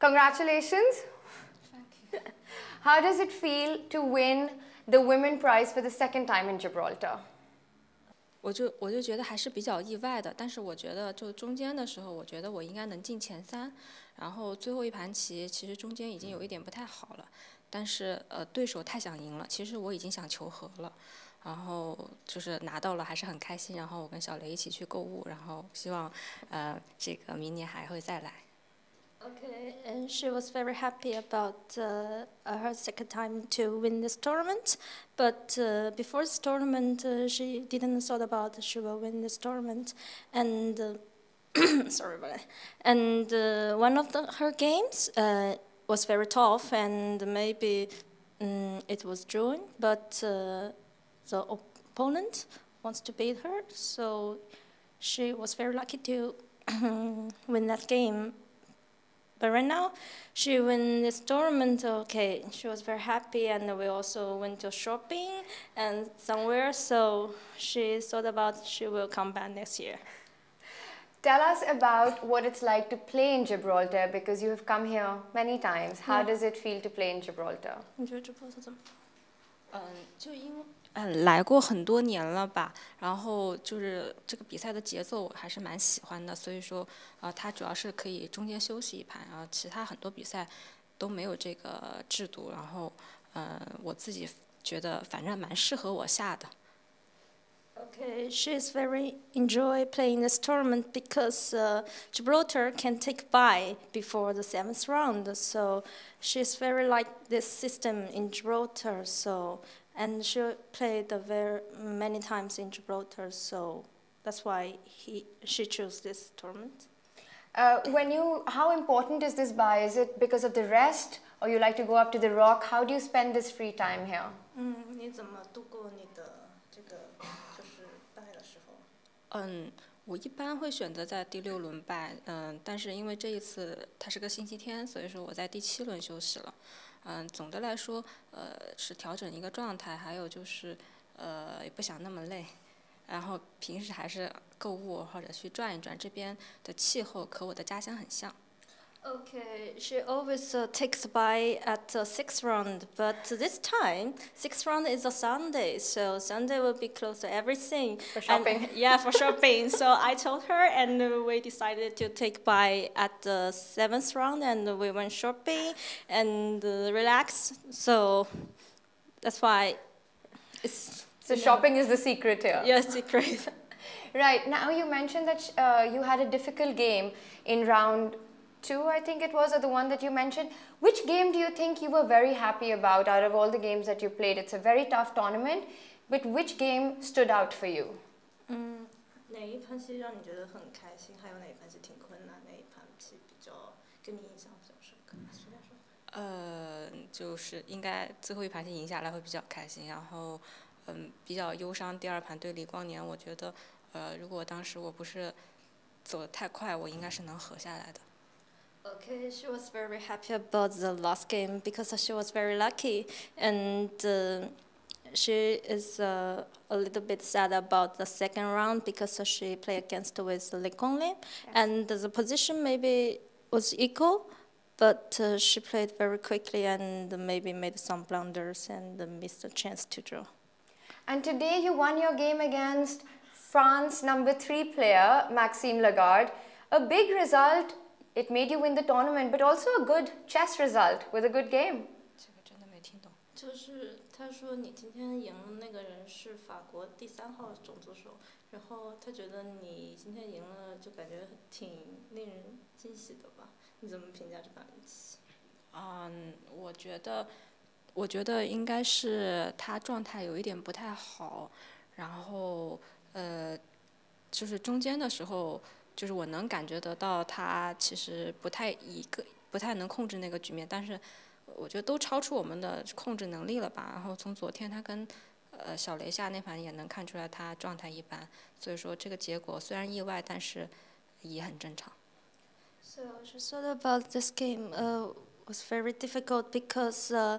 Congratulations. Thank you. How does it feel to win the Women Prize for the second time in Gibraltar? 我就觉得还是比较意外的，但是我觉得就中间的时候，我觉得我应该能进前3，然后最后一盘棋其实中间已经有一点不太好了，但是对手太想赢了，其实我已经想求和了，然后就是拿到了还是很开心，然后我跟小雷一起去购物，然后希望这个明年还会再来。 Okay, and she was very happy about her second time to win this tournament. But before this tournament, she didn't thought about she will win this tournament. And sorry about that. And one of her games was very tough, and maybe it was drawing. But the opponent wants to beat her, so she was very lucky to win that game. But right now, she won this tournament, okay, she was very happy, and we also went to shopping and somewhere, so she thought about she will come back next year. Tell us about what it's like to play in Gibraltar, because you have come here many times. How does it feel to play in Gibraltar? 你觉得Gibraltar怎么？ 来过很多年了吧，然后就是这个比赛的节奏我还是蛮喜欢的，所以说它主要是可以中间休息一盘，然后其他很多比赛都没有这个制度，然后我自己觉得反正蛮适合我下的。 Okay, she's very enjoy playing this tournament because Gibraltar can take bye before the 7th round, so she's very like this system in Gibraltar. So and she played very many times in Gibraltar, so that's why she chose this tournament. How important is this bye? Is it because of the rest, or you like to go up to the rock? How do you spend this free time here? 你怎么度过你的这个就是bye的时候？ 我一般会选择在第6轮拜，但是因为这一次它是个星期天，所以说我在第7轮休息了。总的来说，是调整一个状态，还有就是也不想那么累，然后平时还是购物或者去转一转，这边的气候和我的家乡很像。 Okay, she always takes bye at the 6th round, but this time, 6th round is a Sunday, so Sunday will be closed to everything. For shopping. And, yeah, for shopping. So I told her, and we decided to take bye at the 7th round, and we went shopping and relax. So that's why it's... So shopping is the secret here. Yes, secret. Right, now you mentioned that you had a difficult game in round 2, I think it was, or the one that you mentioned. Which game do you think you were very happy about out of all the games that you played? It's a very tough tournament, but which game stood out for you? 哪一盘棋让你觉得很开心？还有哪一盘棋挺困难？哪一盘棋比较跟你印象比较深刻？随便说。 就是应该最后一盘棋赢下来会比较开心，然后比较忧伤。第2盘对李光年，我觉得如果当时我不是走得太快，我应该是能和下来的。 Okay, she was very happy about the last game because she was very lucky, and she is a little bit sad about the 2nd round because she played against with Lei Tingjie, and the position maybe was equal, but she played very quickly and maybe made some blunders and missed the chance to draw. And today you won your game against France number 3 player, Maxime Lagarde. A big result. It made you win the tournament, but also a good chess result with a good game. 这个真的没听懂。 就是他说你今天赢的那个人是法国第3号种族手，然后他觉得你今天赢了，就感觉挺令人惊喜的吧？你怎么评价这盘棋？ 我觉得应该是他状态有一点不太好，然后就是中间的时候。就是我能感觉得到他其实不太能控制那个局面，但是我觉得都超出我们的控制能力了吧。然后从昨天他跟小雷下那盘也能看出来他状态一般，所以说这个结果虽然意外，但是也很正常。 So she thought about this game was very difficult because the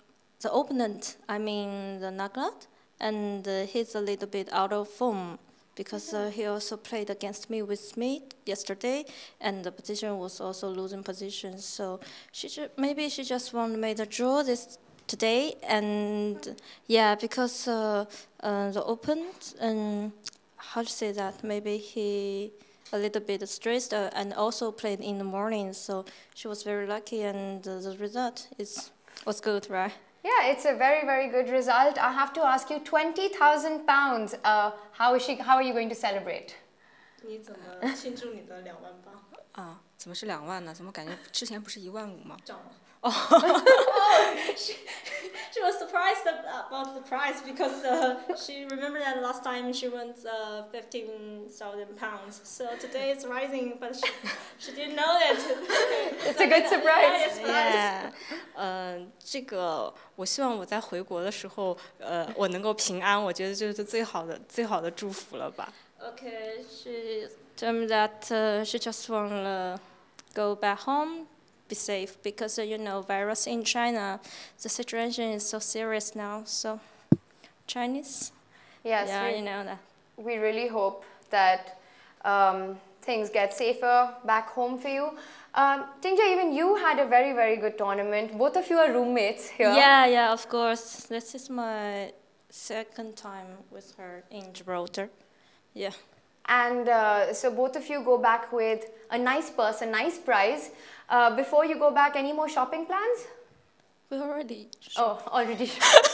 opponent, I mean the Lagarde, and he's a little bit out of form. because he also played against me with me yesterday, and the position was also losing position. So maybe she just want to make a draw today, and yeah, because the open and how to say that, maybe he a little bit stressed and also played in the morning, so she was very lucky, and the result was good, right? Yeah, it's a very, very good result. I have to ask you, £20,000. How are you going to celebrate? 你怎么庆祝你的2万八？ 啊，怎么是2万呢？怎么感觉之前不是15000吗？ 涨了。She was surprised about the price because she remembered that last time she won 15,000 pounds. So today it's rising, but she didn't know that. It's a good surprise. Yeah, 这个我希望我在回国的时候，我能够平安，我觉得这是最好的祝福了吧。 Okay, she told me that she just want to go back home. Be safe, because you know, virus in China, the situation is so serious now. So Chinese, Yes, yeah, you know that. We really hope that things get safer back home for you. Tingjie, even you had a very, very good tournament. Both of you are roommates here. Yeah, of course. This is my second time with her in Gibraltar. Yeah. And so both of you go back with a nice purse, a nice prize. Before you go back, any more shopping plans? We already. Already.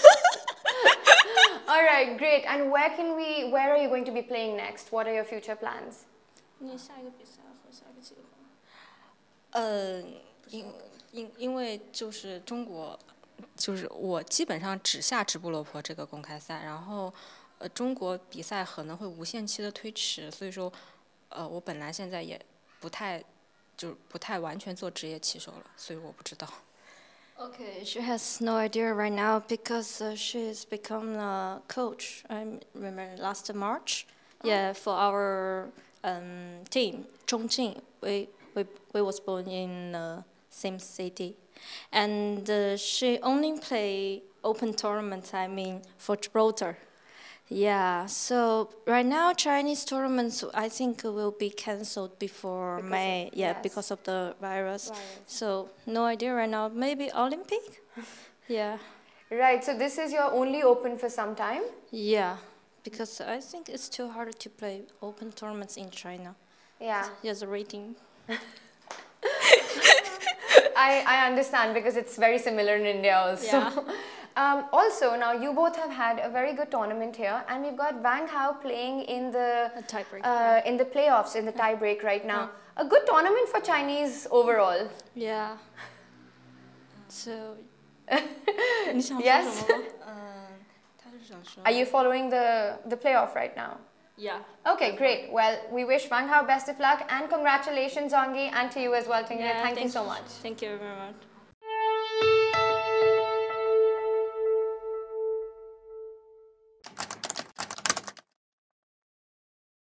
All right, great. And where are you going to be playing next? What are your future plans? 你下一个比赛和下一个计划？ 因为就是中国，就是我基本上只下直布罗陀这个公开赛，然后中国比赛可能会无限期的推迟，所以说我本来现在也不太完全做职业棋手了，所以我不知道。 Okay, she has no idea right now because she's become a coach. I remember last March. Yeah, for our team, Zhongyi. We was born in the same city, and she only play open tournaments. I mean, for Gibraltar. Yeah, so right now Chinese tournaments I think will be cancelled before May. Yeah, because of the virus. So no idea right now. Maybe Olympic? Yeah. Right, so this is your only open for some time? Yeah, because I think it's too hard to play open tournaments in China. Yeah. There's a rating. I understand because it's very similar in India also. Yeah. Also, now you both have had a very good tournament here, and we've got Wang Hao playing in the tiebreak, in the playoffs, in the tiebreak right now. A good tournament for Chinese overall. Yeah. So. Yes. 他是想说 Are you following the playoff right now? Yeah. Okay, great. Well, we wish Wang Hao best of luck, and congratulations, Zhongyi, and to you as well, Tingjie. Thank you so much. Thank you very much.